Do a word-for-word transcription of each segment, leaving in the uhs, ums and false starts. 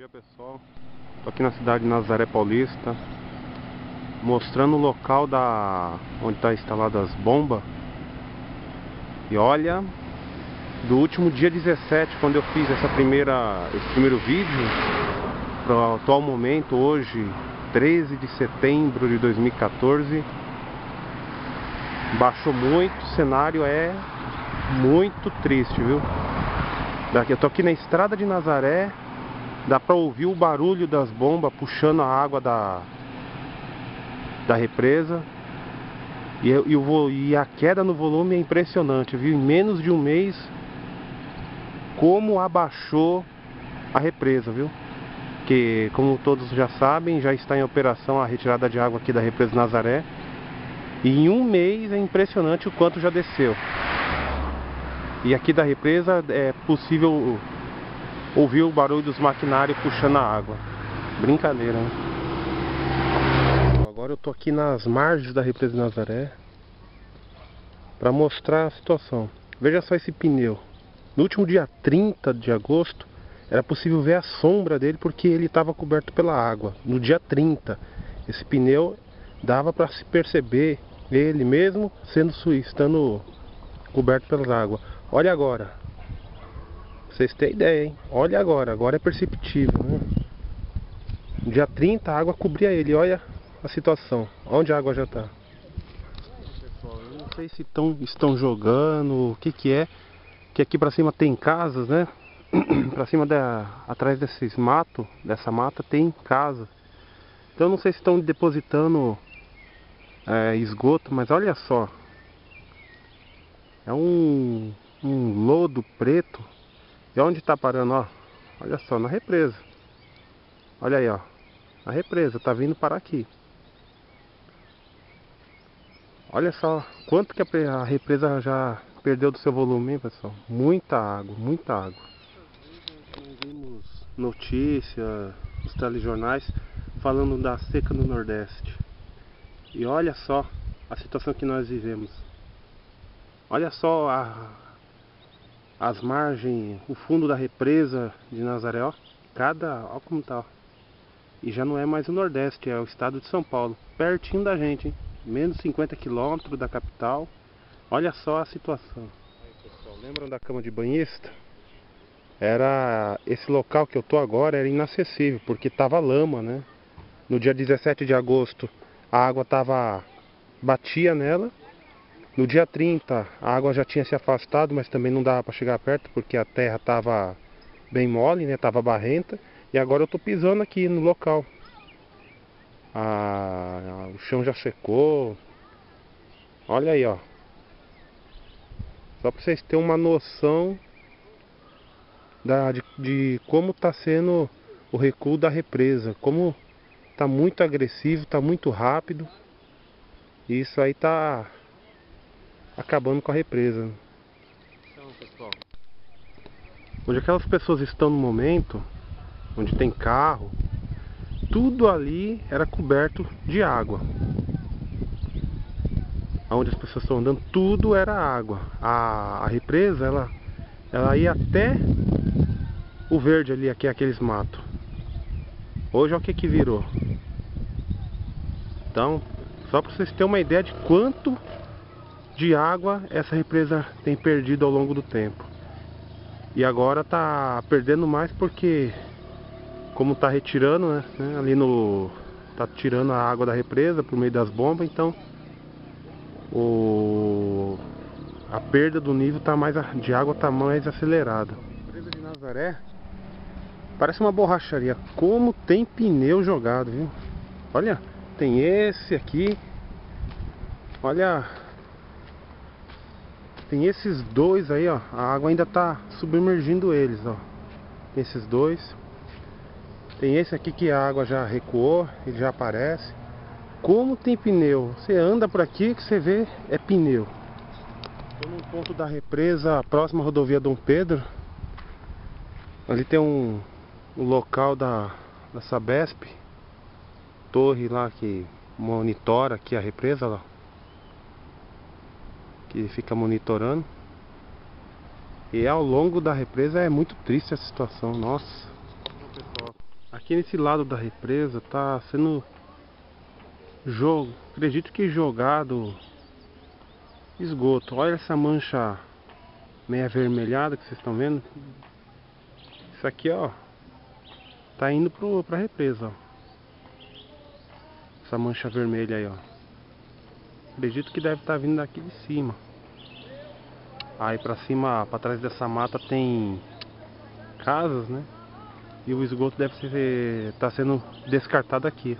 dia, pessoal. Tô aqui na cidade de Nazaré Paulista, mostrando o local da onde está instalada as bombas. E olha, do último dia dezessete, quando eu fiz essa primeira, esse primeiro vídeo, para o atual momento, hoje, treze de setembro de dois mil e quatorze, baixou muito, o cenário é muito triste, viu? Daqui, eu tô aqui na estrada de Nazaré, dá pra ouvir o barulho das bombas puxando a água da, da represa. E, e, o, e a queda no volume é impressionante, viu? Em menos de um mês, como abaixou a represa, viu? Que, como todos já sabem, já está em operação a retirada de água aqui da represa Nazaré. E em um mês é impressionante o quanto já desceu. E aqui da represa é possível ouvir o barulho dos maquinários puxando a água. Brincadeira, né? Agora eu tô aqui nas margens da represa de Nazaré para mostrar a situação. Veja só esse pneu. No último dia trinta de agosto era possível ver a sombra dele porque ele estava coberto pela água. No dia trinta, esse pneu dava para se perceber ele mesmo sendo estando coberto pela água. Olha agora, vocês têm ideia, hein? Olha agora, agora é perceptível, né? No dia trinta a água cobria ele, olha a situação, onde a água já está. Pessoal, eu não sei se tão, estão jogando, o que que é, que aqui pra cima tem casas, né? Pra cima, da, atrás desses matos, dessa mata tem casa. Então eu não sei se estão depositando é, esgoto, mas olha só. É um, um lodo preto. E onde está parando, ó? Olha só, na represa. Olha aí, ó. A represa tá vindo parar aqui. Olha só quanto que a represa já perdeu do seu volume, hein, pessoal? Muita água, muita água. Nós vimos notícias, os telejornais falando da seca no Nordeste. E olha só a situação que nós vivemos. Olha só a, as margens, o fundo da represa de Nazaré, ó. Cada, ó como tá, ó. E já não é mais o Nordeste, é o estado de São Paulo, pertinho da gente, hein? Menos cinquenta quilômetros da capital. Olha só a situação. Aí, pessoal, lembram da cama de banhista? Era esse local que eu tô agora era inacessível porque tava lama, né? No dia dezessete de agosto a água tava batia nela. No dia trinta a água já tinha se afastado, mas também não dava para chegar perto porque a terra tava bem mole, né? Tava barrenta. E agora eu tô pisando aqui no local. Ah, o chão já secou. Olha aí, ó. Só para vocês terem uma noção da, de, de como está sendo o recuo da represa. Como está muito agressivo, está muito rápido. E isso aí está acabando com a represa. Então, pessoal, onde aquelas pessoas estão no momento, onde tem carro, tudo ali era coberto de água. Onde as pessoas estão andando, tudo era água. A, a represa, ela, ela ia até o verde ali, aqui, aqueles matos. Hoje olha o que que virou. Então, só para vocês terem uma ideia de quanto de água essa represa tem perdido ao longo do tempo. E agora tá perdendo mais porque, como tá retirando, né, ali no... tá tirando a água da represa por meio das bombas, então o... a perda do nível tá mais, de água tá mais acelerada. A represa de Nazaré parece uma borracharia. Como tem pneu jogado, viu? Olha, tem esse aqui. Olha, tem esses dois aí, ó. A água ainda tá submergindo eles, ó. Tem esses dois. Tem esse aqui que a água já recuou, ele já aparece. Como tem pneu? Você anda por aqui que você vê é pneu. Estou num ponto da represa próximo à rodovia Dom Pedro. Ali tem um, um local da, da Sabesp, torre lá que monitora aqui a represa lá, que fica monitorando. E ao longo da represa é muito triste a situação, nossa. Pessoal, Aqui nesse lado da represa tá sendo jogo, acredito que jogado esgoto. Olha essa mancha meio avermelhada que vocês estão vendo. Isso aqui, ó, tá indo pro, pra represa, ó. Essa mancha vermelha aí, ó. Acredito que deve estar vindo daqui de cima. Aí pra cima, pra trás dessa mata tem casas, né? E o esgoto deve ser, tá sendo descartado aqui.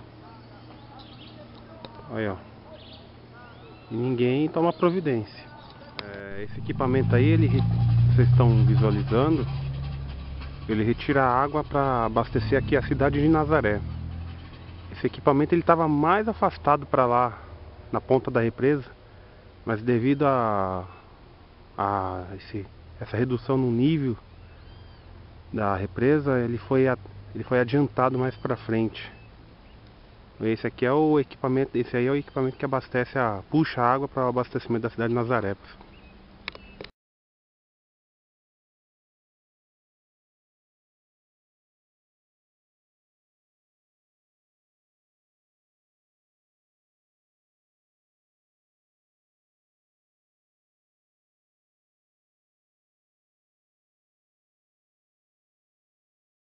Aí, ó. E ninguém toma providência. É, esse equipamento aí, ele, vocês estão visualizando, ele retira a água para abastecer aqui a cidade de Nazaré. Esse equipamento ele estava mais afastado para lá, na ponta da represa, mas devido a, a esse, essa redução no nível da represa, ele foi, a, ele foi adiantado mais para frente. Esse aqui é o equipamento, esse aí é o equipamento que abastece a puxa a água para o abastecimento da cidade de Nazaré.